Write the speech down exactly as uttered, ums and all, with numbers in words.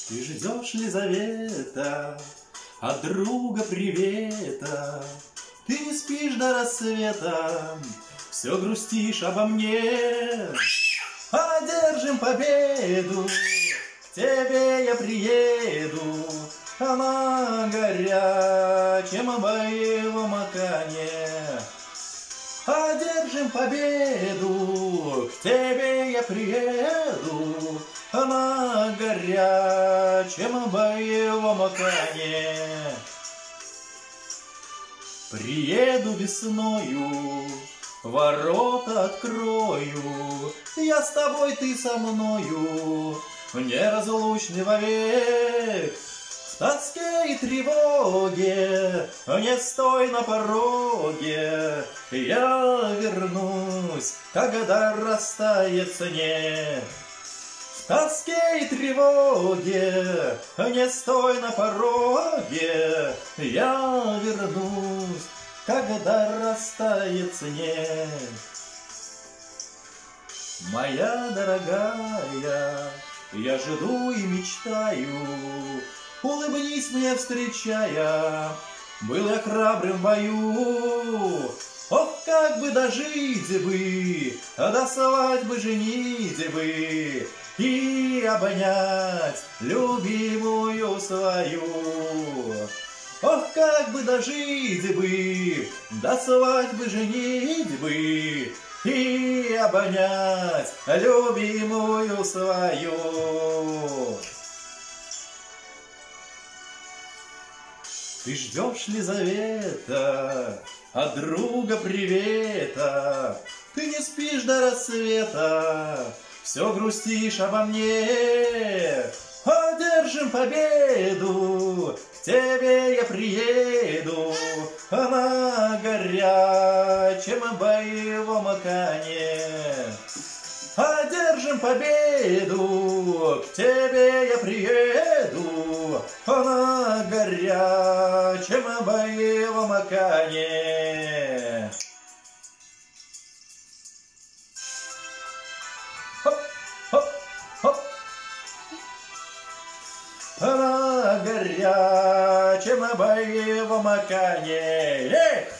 Ты ждешь, Лизавета, от друга привета. Ты не спишь до рассвета, все грустишь обо мне. Одержим победу, к тебе я приеду, а на горячем боевом коне. Одержим победу, к тебе я приеду, а на горячем боевом коне. Приеду весною, ворота открою, я с тобой, ты со мною, неразлучны вовек. В тоске и тревоге не стой на пороге, я вернусь, когда растает снег. В тоске и тревоге не стой на пороге, я вернусь, когда растает снег. Моя дорогая, я жду и мечтаю, улыбнись мне, встречая, был я храбрым в бою. Ох, как бы дожить бы, до свадьбы женить бы и обнять любимую свою. Ох, как бы дожить бы, до свадьбы женить бы и обнять любимую свою. Ты ждешь, Лизавета, от друга привета. Ты не спишь до рассвета, все грустишь обо мне. Одержим победу, к тебе я приеду, а на горячем боевом коне. Одержим победу, к тебе я приеду, а на горячем боевом коне. Хоп, хоп, хоп. А на горячем боевом коне. Эх!